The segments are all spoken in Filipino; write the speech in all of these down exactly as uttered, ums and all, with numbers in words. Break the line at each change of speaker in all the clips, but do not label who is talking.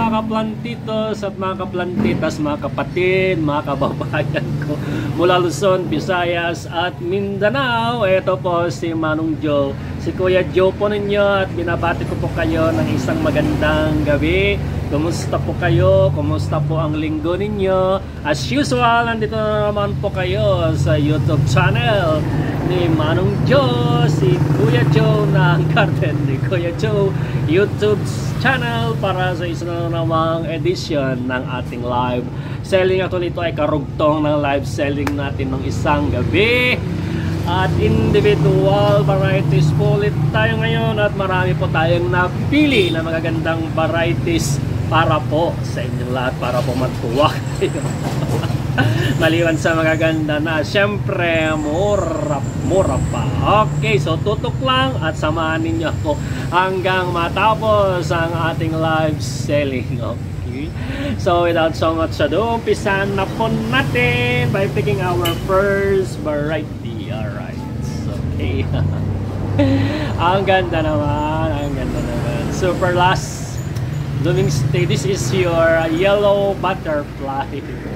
mga kaplantitos at mga kaplantitas, mga kapatid, mga kababayan ko mula Luzon, Visayas at Mindanao. Ito po si Manong Joe, si Kuya Joe po ninyo, at binabati ko po kayo ng isang magandang gabi. Kumusta po kayo? Kumusta po ang linggo ninyo? As usual, nandito na naman po kayo sa YouTube channel ni Manong Joe, si Kuya Joe ng Garden ni Kuya Joe YouTube channel para sa isa na namang edition ng ating live selling. Actually, ito ay karugtong ng live selling natin ng isang gabi. At individual varieties po ulit tayo ngayon, at marami po tayong napili na magagandang varieties para po sa inyong lahat, para po matuwa kayo. Maliwan sa magaganda na, syempre mura, mura pa. Okay, so tutok lang at samahan ninyo ako hanggang matapos ang ating live selling. Okay, so without so much ado, umpisan na po natin by picking our first variety. Alright, okay. Ang ganda naman, ang ganda naman. Super last blooming stage. This is your yellow butterfly.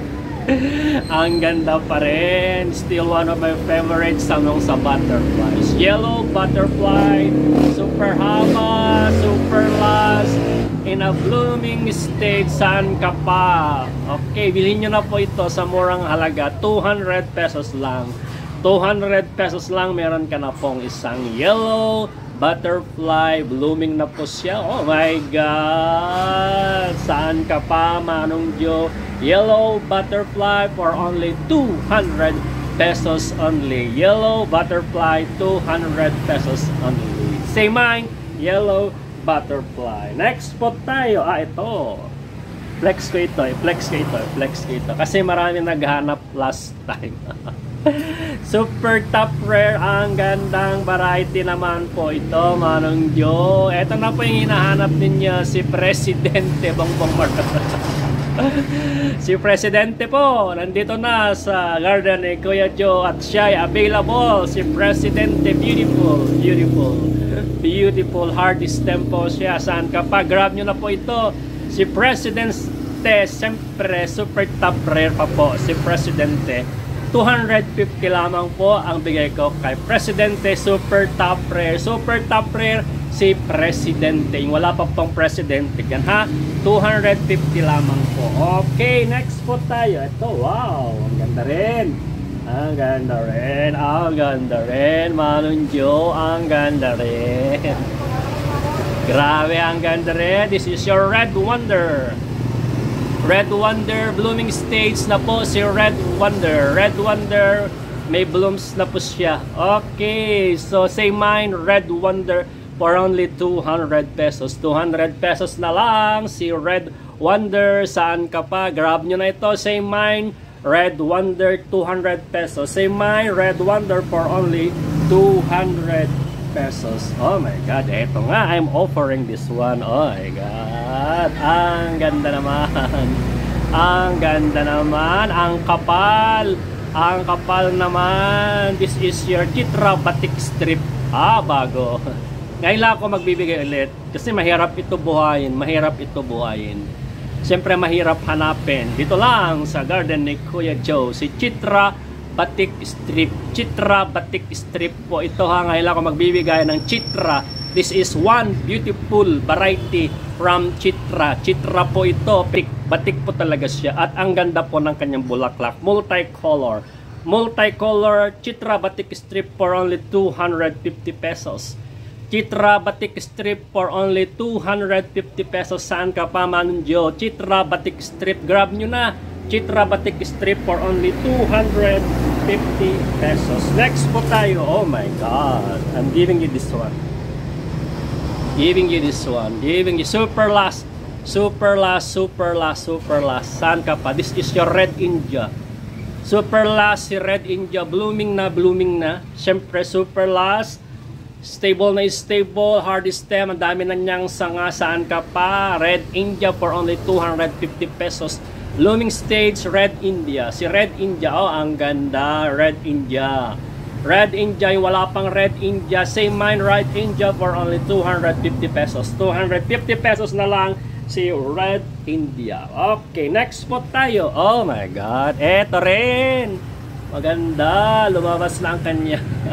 Ang ganda pa rin. Still one of my favorites among sa butterflies. Yellow butterfly, super haba, super last, in a blooming stage. Saan ka pa? Okay, bilhin nyo na po ito sa murang halaga, two hundred pesos lang. two hundred pesos lang, meron ka na pong isang yellow butterfly. Blooming na po siya. Oh my God! Saan ka pa, Manong Joe? Yellow butterfly for only two hundred pesos only. Yellow butterfly, two hundred pesos only. Say mine, yellow butterfly. Next po tayo. Ah, ito. Flex ko ito. Flex ko ito. Flex ko ito. Kasi marami naghanap last time. Super top rare, ang gandang variety naman po ito, Manong Joe. Ito na po yung hinahanap ninyo, si Presidente Bongbong Marcos. Si Presidente po, nandito na sa garden ni Kuya Joe at siya ay available. Si Presidente, beautiful, beautiful, beautiful hard stem po siya. Saan ka pa? Grab nyo na po ito. Si Presidente, siyempre super top rare pa po, si Presidente. two hundred fifty lamang po ang bigay ko kay Presidente. Super top rare, super top rare si Presidente, yung wala pa pong Presidente yan, ha. Two hundred fifty lamang po. Okay, next po tayo. Ito, wow, ang ganda rin, ang ganda rin, ang ganda rin, Manong Joe, ang ganda rin. Grabe, ang ganda rin. This is your Red Wonder. Red Wonder, blooming stage na po si Red Wonder. Red Wonder, may blooms na po siya. Okay, so say mine, Red Wonder for only two hundred pesos. two hundred pesos na lang si Red Wonder. Saan ka pa? Grab nyo na ito. Say mine, Red Wonder, two hundred pesos. Say mine, Red Wonder for only two hundred pesos. Oh my God, eto nga, I'm offering this one. Oh my God, ang ganda naman, ang ganda naman, ang kapal, ang kapal naman. This is your Chitra Batik Strip. Ah, bago. Ngayon lang ako magbibigay ulit kasi mahirap ito buhayin, mahirap ito buhayin. Siyempre mahirap hanapin. Dito lang sa garden ni Kuya Joe, si Chitra Batik Strip. Chitra Batik Strip po ito, ha. Ngayon lang ako magbibigay ng Chitra. This is one beautiful variety from Chitra. Chitra po ito. Batik, batik po talaga siya. At ang ganda po ng kanyang bulaklak. Multicolor. Multicolor Chitra Batik Strip for only two hundred fifty pesos. Chitra Batik Strip for only two hundred fifty pesos. Saan ka pa, Manong Joe? Chitra Batik Strip. Grab nyo na. Chitra Batik Strip for only two hundred fifty pesos. Next po tayo. Oh my God, I'm giving you this one. Giving you this one. Giving you super last. Super last, super last, super last. Saan ka pa? This is your Red India. Super last si Red India. Blooming na, blooming na. Siyempre, super last. Stable na stable. Hard stem. Ang dami na niyang sanga. Saan ka pa? Red India for only two hundred fifty pesos. Blooming stage, Red India. Si Red India, oh, ang ganda. Red India. Red India, yung wala pang Red India. Same mine, Red India for only two hundred fifty pesos. two hundred fifty pesos na lang si Red India. Okay, next spot tayo. Oh my God, eto rin. Maganda, lumabas na ang kanya.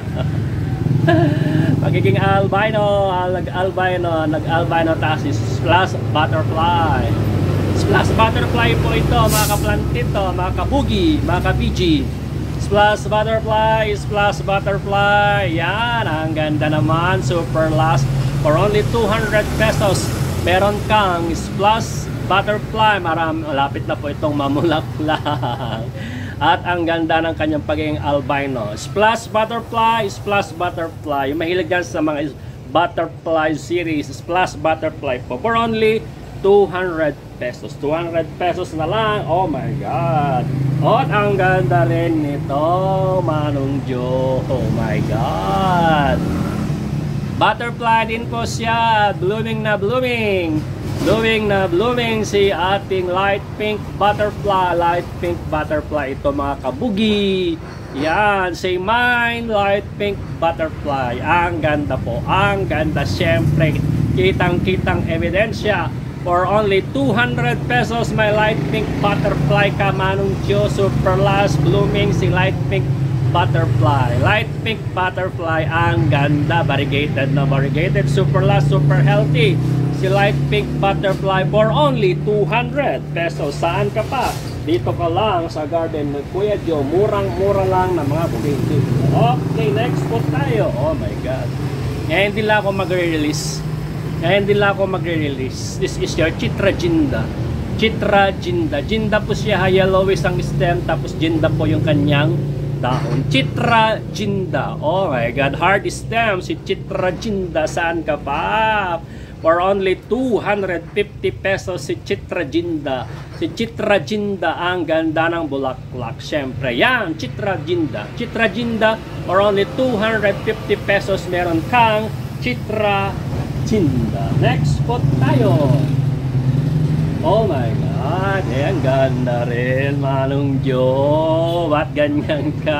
Magiging albino, nag-albino, nag-albino taxis plus butterfly. Plus butterfly po ito, mga kaplantito, mga kabugi, mga kabiji. Plus butterfly, plus butterfly. Yan, ang ganda naman, super last. For only two hundred pesos, meron kang plus butterfly. Marami, malapit na po itong mamulaklak. At ang ganda ng kanyang pagiging albino. Splash butterfly, splash butterfly. Yung mahilig yan sa mga butterfly series, splash butterfly po. For only two hundred pesos. two hundred pesos na lang. Oh my God. At ang ganda rin nito, Manong Joe. Oh my God. Butterfly din po siya. Blooming na blooming. Blooming na blooming si ating light pink butterfly. Light pink butterfly ito, mga kabugi. Yan, say mine, light pink butterfly. Ang ganda po, ang ganda. Siyempre, kitang-kitang ebidensya. For only two hundred pesos, my light pink butterfly ka, Manong Joe. Super last blooming si light pink butterfly. Light pink butterfly, ang ganda. Variegated na variegated. Super last, super healthy. Si light pink butterfly for only two hundred pesos. Saan ka pa? Dito ka lang sa garden ng Kuya Joe. Murang-mura lang na mga bumili. Okay, next po tayo. Oh my God. Ngayon din lang ako magre-release. Ngayon din lang ako magre-release. This is your Chitra Jinda. Chitra Jinda. Jinda po siya. Yellowish ang stem. Tapos Jinda po yung kanyang dahon. Chitra Jinda. Oh my God. Hard stem. Si Chitra Jinda. Saan ka pa? For only two hundred fifty pesos si Chitra Jinda. Si Chitra Jinda, ang ganda ng bulaklak. Siyempre, yan, Chitra Jinda. Chitra Jinda, for only two hundred fifty pesos, meron kang Chitra Jinda. Next spot tayo. Oh my God, eh, ang ganda rin, Manong Joe. Ba't ganyan ka?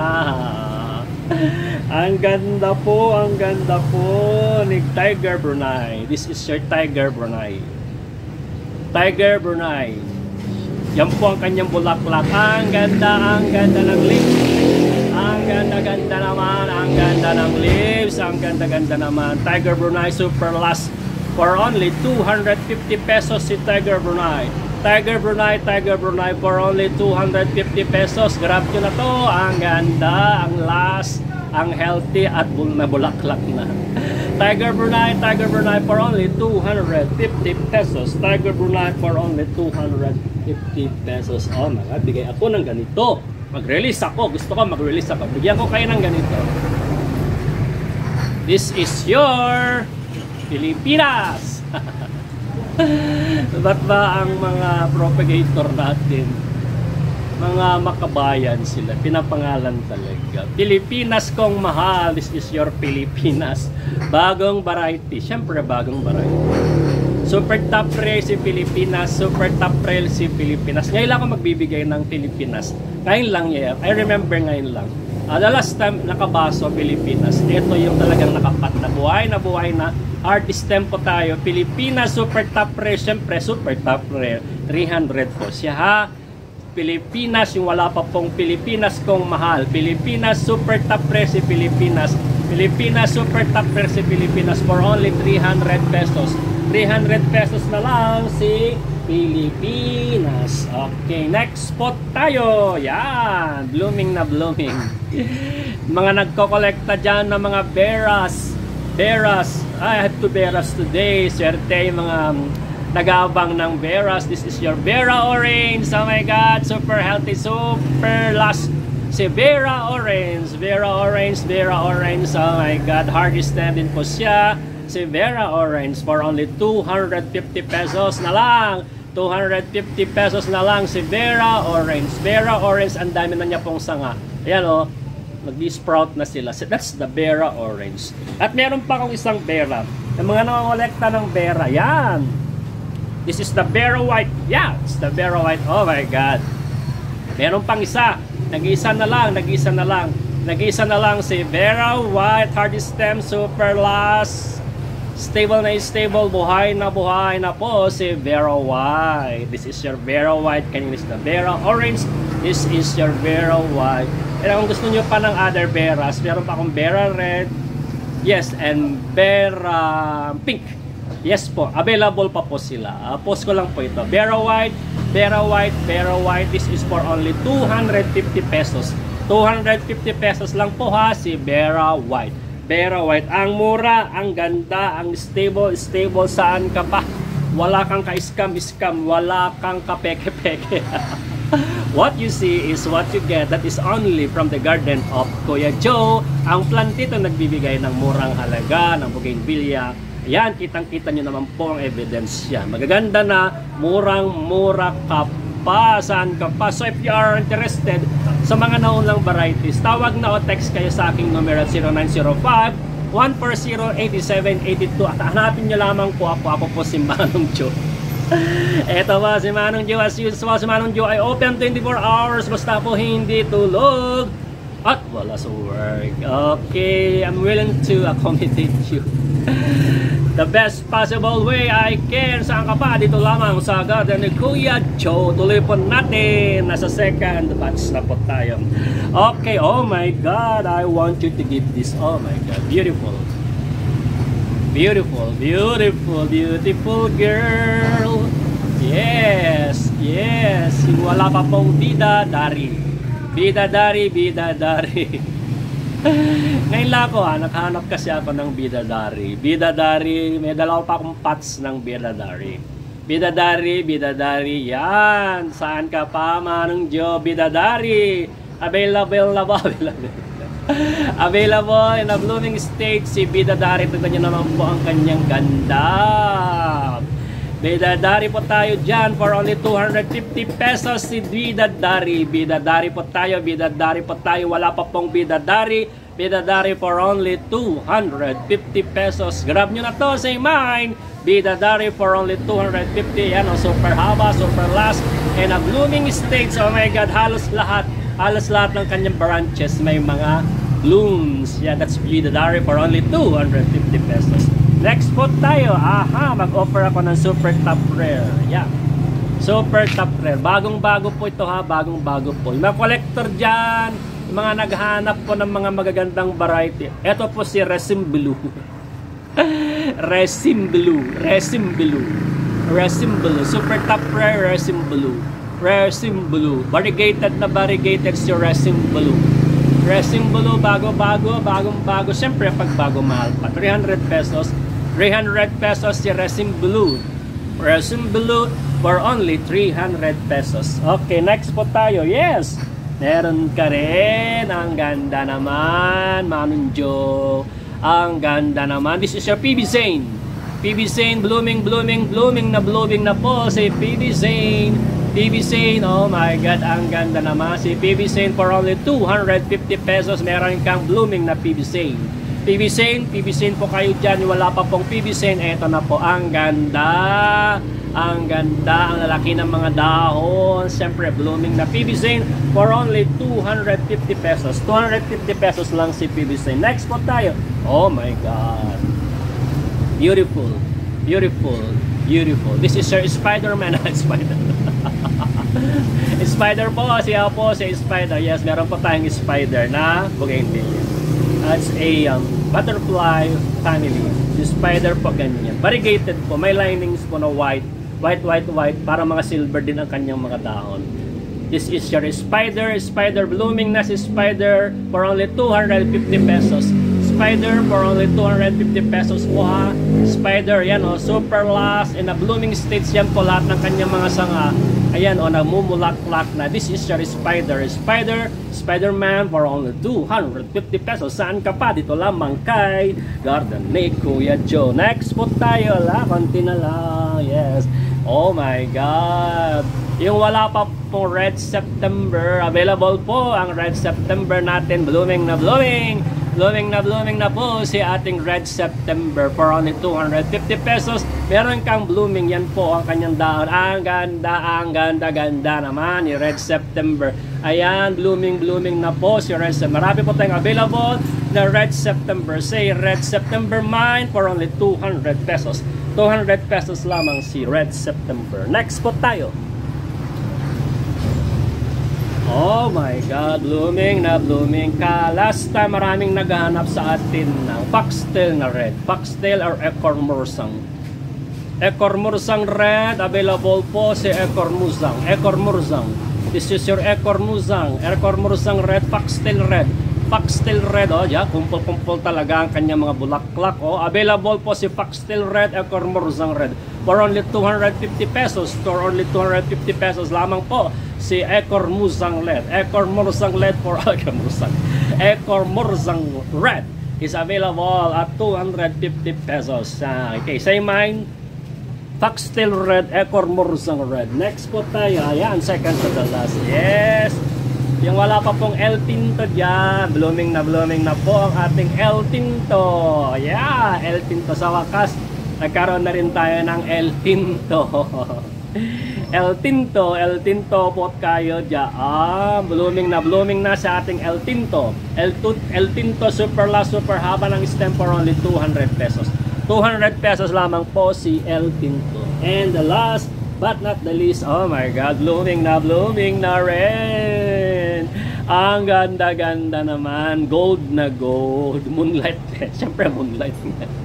Ang ganda po, ang ganda po ni Tiger Brunei. This is your Tiger Brunei. Tiger Brunei. Yan po ang kanyang bulaklak. Ang ganda, ang ganda ng lips. Ang ganda-ganda naman, ang ganda ng lips. Ang ganda-ganda naman. Tiger Brunei Super Last for only two hundred fifty pesos si Tiger Brunei. Tiger Brunei, Tiger Brunei for only two hundred fifty pesos. Grab nyo na to. Ang ganda, ang last, ang healthy at nabulaklak na. Tiger Brunei, Tiger Brunei for only two hundred fifty pesos. Tiger Brunei for only two hundred fifty pesos. Oh my God, bigay ako ng ganito. Mag-release ako. Gusto ko mag-release ako. Bigyan ko kayo ng ganito. This is your Pilipinas. Ba't ba ang mga propagator natin, mga makabayan sila, pinapangalan talaga. Pilipinas kong mahal, this is your Pilipinas. Bagong variety, syempre bagong variety. Super top rare si Pilipinas, super top rare si Pilipinas. Ngayon lang ako magbibigay ng Pilipinas. Ngayon lang yan, I remember ngayon lang. Uh, the last time nakabaso Pilipinas, ito yung talagang nakapat na buhay na buhay na art stem po tayo. Pilipinas super top rare, syempre super top rare, three hundred po siya ha. Pilipinas, yung wala pa pong Pilipinas kong mahal. Pilipinas super top rare si Pilipinas. Pilipinas super top rare si Pilipinas for only three hundred pesos. three hundred pesos na lang si Pilipinas. Okay, next spot tayo. Yan, blooming na blooming. Mga nagko-collecta dyan ng mga beras. Beras. I had two beras today. Swerte yung mga um, nag-aabang ng beras. This is your Vera Orange. Oh my God, super healthy, super last. Si Vera Orange. Vera Orange, Vera Orange. Oh my God, hard stand din po siya. Si Vera Orange for only two hundred fifty pesos na lang. two hundred fifty pesos na lang si Vera Orange. Vera Orange, ang dami na niya pong sanga. Ayan o, oh, mag-sprout na sila. That's the Vera Orange. At meron pa akong isang Vera. Yung mga nakangolekta ng Vera, yan. This is the Vera White. Yeah, it's the Vera White. Oh my God. Meron pang isa. Nag-isa na lang, nag-isa na lang. Nag-isa na lang si Vera White Hard Stem Super Last. Stable na stable, buhay na buhay na po si Vera White. This is your Vera White. Can you list the Vera Orange? This is your Vera White. And kung gusto nyo pa ng other Veras, meron pa akong Vera Red. Yes, and Vera Pink. Yes po, available pa po sila. Uh, post ko lang po ito. Vera White, Vera White, Vera White. This is for only two hundred fifty pesos. two hundred fifty pesos lang po ha, si Vera White. Vera White, ang mura, ang ganda, ang stable, stable, saan ka pa? Wala kang ka-scam-scam, wala kang ka-peke-peke. What you see is what you get. That is only from the garden of Kuya Joe. Ang plantito nagbibigay ng murang halaga, ng bougainvillea. Yan, kitang-kita nyo naman po ang evidence yan. Magaganda na, murang-mura ka pa, saan ka pa. So if you are interested sa mga naunang varieties, tawag na o text kayo sa aking numero zero nine zero five, one four zero, eight seven eight two at hanapin nyo lamang po ako. Ako po si Manong Joe. Eto ba si Manong Joe, as usual si Manong Joe ay open twenty-four hours basta po hindi tulog at wala sa work. Okay, I'm willing to accommodate you the best possible way I can. Saan ka pa? Dito lamang sa garden ni Kuya Joe. Tuloy po natin. Nasa second batch na po tayo. Okay, oh my God, I want you to give this. Oh my God, beautiful. Beautiful, beautiful, beautiful girl. Yes, yes. Wala pa pong bidadari. Bidadari, bidadari. Ngayon lang ako ha, nakahanap kasi ako ng bidadari. Bidadari, may dalawa pa akong pots ng bidadari. Bidadari, bidadari, yan. Saan ka pa, Manong Joe? Bidadari. Available na ba? Available. Available in a blooming state si bidadari. Tignan nyo naman po ang kanyang ganda. Bidadari po tayo dyan for only two hundred fifty pesos si bidadari. Bidadari po tayo, bidadari po tayo. Wala pa pong bidadari. Bidadari for only two hundred fifty pesos. Grab nyo na to, say mine. Bidadari for only two hundred fifty. Yan o, super haba, super last. And a blooming stage. Oh my God, halos lahat. Halos lahat ng kanyang branches may mga blooms. Yeah, that's bidadari for only two hundred fifty pesos. Next po tayo. Aha, mag-offer ako ng super top rare. Yeah. Super top rare. Bagong-bago po ito ha. Bagong-bago po. Yung mga collector dyan, yung mga naghahanap po ng mga magagandang variety. Ito po si Resin Blue. Resin Blue. Resin Blue. Resin Blue. Super top rare Resin Blue. Resin Blue. Variegated na variegated si Resin Blue. Resin Blue, bago-bago, bagong-bago. Siyempre, pag bago mahal pa. three hundred pesos. three hundred pesos si Resin Blue. Resin Blue for only three hundred pesos. Okay, next po tayo. Yes! Meron ka rin. Ang ganda naman, Manong Joe. Ang ganda naman. This is your P B Zane. P B Zane, blooming, blooming, blooming na blooming na po si P B Zane. P B Zane, oh my God, ang ganda naman. Si P B Zane for only two hundred fifty pesos. Meron kang blooming na P B Zane. P B Zane, P B Zane po kayo dyan. Wala pa pong P B Zane. Eto na po, ang ganda. Ang ganda, ang lalaki ng mga dahon. Siyempre, blooming na P B Zane for only two hundred fifty pesos. two hundred fifty pesos lang si P B Zane. Next po tayo. Oh my God. Beautiful. Beautiful. Beautiful. This is your Spider-Man. Spider. Spider po. Siya po si Spider. Yes, meron po tayong Spider na bougainvillea. That's a um, butterfly family. Si Spider po ganyan. Variegated po. May linings po na white. White, white, white. Para mga silver din ang kanyang mga dahon. This is your Spider. Spider blooming na si Spider for only two hundred fifty pesos. Spider for only two hundred fifty pesos po ha. Spider, yan o, super last in a blooming stage yan po lahat ng kanyang mga sanga. Ayan o, namumulak-lak na. This is your Spider. Spider, Spider-Man for only two hundred fifty pesos. Saan ka pa? Dito lamang kay Garden ni Kuya Joe. Next po tayo, la, konti na lang. Yes. Oh my God. Yung wala pa pong Red September, available po ang Red September natin. Blooming na blooming. Blooming na blooming na po si ating Red September for only two hundred fifty pesos. Meron kang blooming, yan po ang kanyang dahon. Ang ganda, ang ganda, ganda naman ni Red September. Ayan, blooming, blooming na po si Red September. Marami po tayong available. the Red September. Say Red September mine for only two hundred pesos. two hundred pesos lamang si Red September. Next po tayo. Oh my God, blooming na blooming ka. Last time maraming naghahanap sa atin ng foxtail na red. Foxtail or Ekor Mursang. Ekor Mursang red, available po si Ekor Mursang. Ekor Mursang. This is your Ekor Mursang. Ekor Mursang red, foxtail red. Foxtail red, oh, yeah, kumpul-kumpul talaga ang kanyang mga bulaklak. Oh, available po si foxtail red, Ekor Mursang red. For only two hundred fifty pesos. For only two hundred fifty pesos lamang po. Si Ekor Mursang red. Ekor Mursang red for Ekor Mursang. Ekor Mursang red is available at two hundred fifty pesos. Uh, okay, say mine. Foxtail red, Ekor Mursang red. Next po tayo. Ayan, second to the last. Yes. Yung wala pa pong El Tinto dyan. Blooming na blooming na po ang ating El Tinto. Yeah, El Tinto sa wakas. Nagkaroon na rin tayo ng El Tinto. El Tinto, El Tinto po kayo dyan. Ah, blooming na blooming na sa ating El Tinto. El, El Tinto super last super haba ng stem for only two hundred pesos. two hundred pesos lamang po si El Tinto. And the last but not the least, oh my God, blooming na blooming na rin. Ang ganda-ganda naman. Gold na gold. Moonlight. Siyempre moonlight.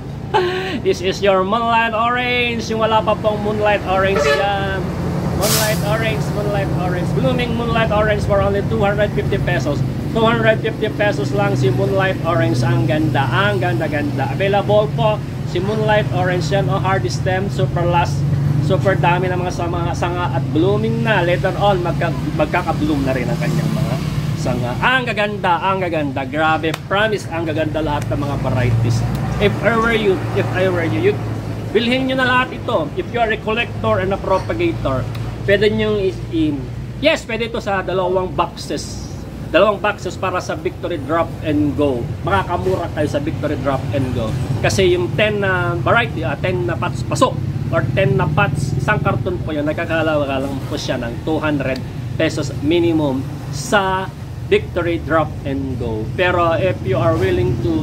This is your moonlight orange. Yung wala pa pong moonlight orange yan. Moonlight orange, moonlight orange. Blooming moonlight orange for only two hundred fifty pesos. two hundred fifty pesos lang si moonlight orange. Ang ganda, ang ganda-ganda. Available po si moonlight orange yan. O hard stem, super last, super dami ng mga sanga, sanga at blooming na. Later on, magka, magkaka-bloom na rin ang kanyang mga sanga. Ang gaganda, ang gaganda. Grabe, promise, ang gaganda lahat ng mga varieties. If I were you, if I were you, you bilhin nyo na lahat ito. If you are a collector and a propagator, pwede nyo i- yes, pwede ito sa dalawang boxes. Dalawang boxes para sa Victory Drop and Go. Makakamura kayo sa Victory Drop and Go. Kasi yung ten na variety, uh, ten na pots pasok, or ten na pots, isang karton po yun, nagkakalawa lang po siya ng two hundred pesos minimum sa Victory Drop and Go. Pero if you are willing to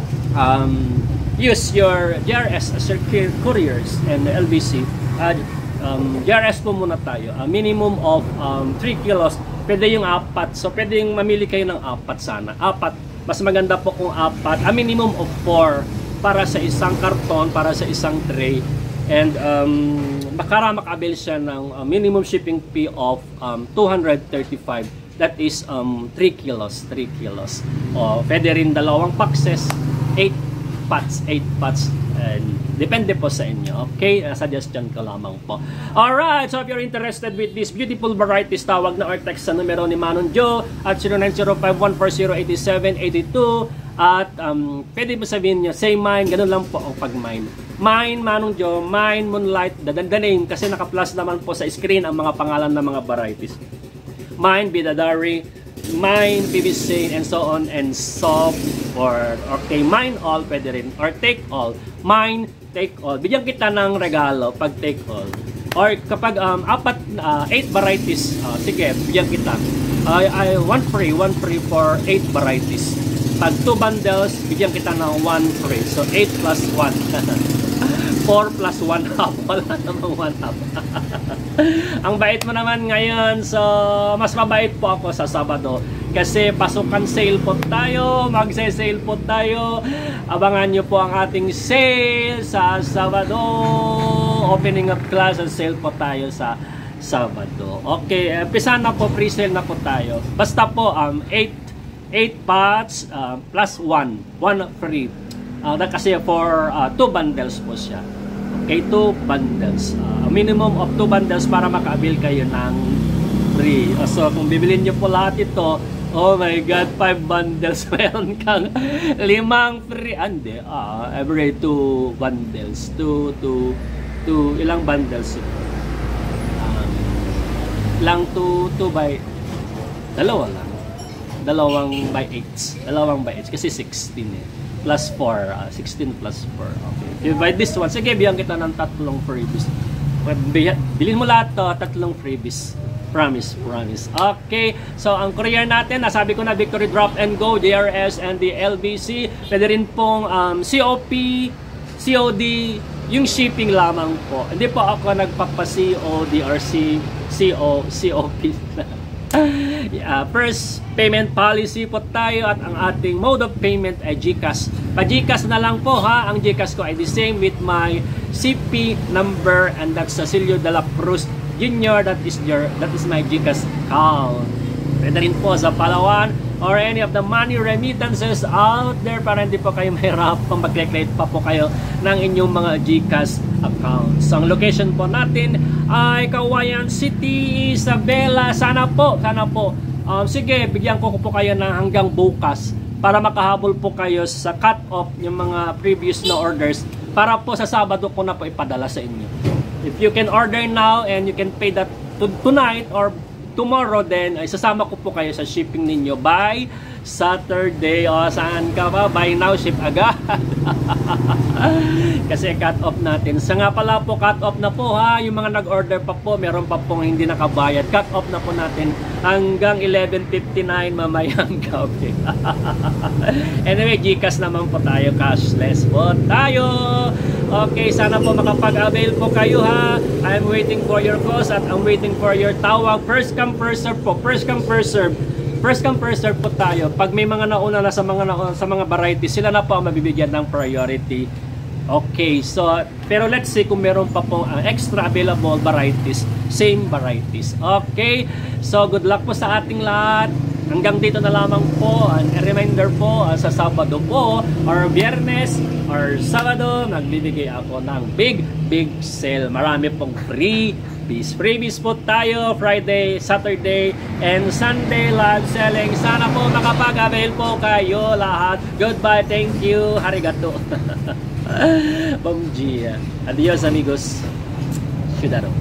um, use your J R S as your couriers and L B C, uh, um, J R S po muna tayo, a minimum of um, three kilos, pwede yung apat, so pwede yung mamili kayo ng apat sana, apat, mas maganda po kung apat, a minimum of four para sa isang karton, para sa isang tray, and um, makara makabil siya ng uh, minimum shipping fee of um, two hundred thirty-five. That is um, three kilos, three kilos. O, pwede rin dalawang boxes, eight pots, eight pots. And depende po sa inyo. Okay? Uh, suggestion ko lamang po. Alright, so if you're interested with this beautiful varieties, tawag na or text sa numero ni Manong Joe at zero nine zero five one four zero eight seven eight two. At um, pwede mo sabihin nyo, say mine, ganun lang po ang pag-mine. Mine, Manong Joe, mine, Moonlight, the, the name, kasi naka-plus naman po sa screen ang mga pangalan ng mga varieties. Mine, Bidadari, mine, P V C, and so on and so forth. Okay, mine all, pwede rin. Or take all. Mine, take all. Bigyan kita ng regalo pag take all. Or kapag um, apat, uh, eight varieties, uh, sige, bigyan kita. Uh, I, one free, one free for eight varieties. Pag two bundles, bigyan kita ng one free. So, eight plus one. four plus one half. Wala namang one half. Ang bait mo naman ngayon. So, mas mabait po ako sa Sabado. Kasi pasukan sale po tayo. Magse-sale po tayo. Abangan nyo po ang ating sale sa Sabado. Opening of class and sale po tayo sa Sabado. Okay, umpisa na po. Pre-sale na po tayo. Basta po, um, eight pots uh, plus one. one free. Uh, kasi for uh, two bundles po siya. Okay, two bundles. Uh, minimum of two bundles para maka-avail kayo ng free. Uh, so, kung bibilin nyo po lahat ito, oh my God, five bundles. Meron kang limang free. Andi, uh, every two bundles. Two, two, two, ilang bundles ito? Um, lang two, two by, dalawa lang. Dalawang by eights. Dalawang by eights. Kasi sixteen eh. Plus four, uh, sixteen plus four. Okay. Divide this one. Sige, bigyan kita ng tatlong freebies. Bilhin mo lahat to, tatlong freebies. Promise, promise. Okay, so ang courier natin, nasabi ko na Victory Drop and Go, J R S, and the L B C. Pwede rin pong um, C O P, C O D, yung shipping lamang po. Hindi po ako nagpapa-C O D or C, C O, C O P. uh, first payment policy po tayo at ang ating mode of payment ay GCash. Pa-GCash na lang po ha, ang GCash ko ay the same with my C P number and that's Cecilio de la Cruz Junior, that is your that is my GCash account. Pwede rin po sa Palawan or any of the money remittances out there para hindi po kayo mahirapang mag-create pa po kayo ng inyong mga GCash accounts. So, ang location po natin ay Cauayan City, Isabela. Sana po, sana po. Um, sige, bigyan ko po kayo ng hanggang bukas para makahabol po kayo sa cut-off yung mga previous na orders para po sa Sabado ko na po ipadala sa inyo. If you can order now and you can pay that to tonight or tomorrow, then ay sasama ko po kayo sa shipping ninyo by Saturday. O saan ka ba? By now, ship agad. Kasi cut off natin. Sa nga pala po, cut off na po ha. Yung mga nag-order pa po, meron pa pong hindi nakabayad. Cut off na po natin hanggang eleven fifty-nine mamayang gabi. Anyway, GCash naman po tayo. Cashless po tayo. Okay, sana po makapag-avail po kayo ha. I'm waiting for your calls at I'm waiting for your tawag. First come, first serve po. First come, first serve. First come, first serve po tayo. Pag may mga nauna na sa mga nauna, sa mga varieties, sila na po ang mabibigyan ng priority. Okay, so pero let's see kung meron pa po ang uh, extra available varieties, same varieties. Okay, so good luck po sa ating lahat. Hanggang dito na lamang po. And a reminder po, uh, sa Sabado po or Biyernes or Sabado, nagbibigay ako ng big, big sale. Marami pong free freebies. Freebies po tayo Friday, Saturday, and Sunday live selling. Sana po makapag-avail po kayo lahat. Goodbye, thank you, arigato. Bom dia. Adios amigos. Shudaro.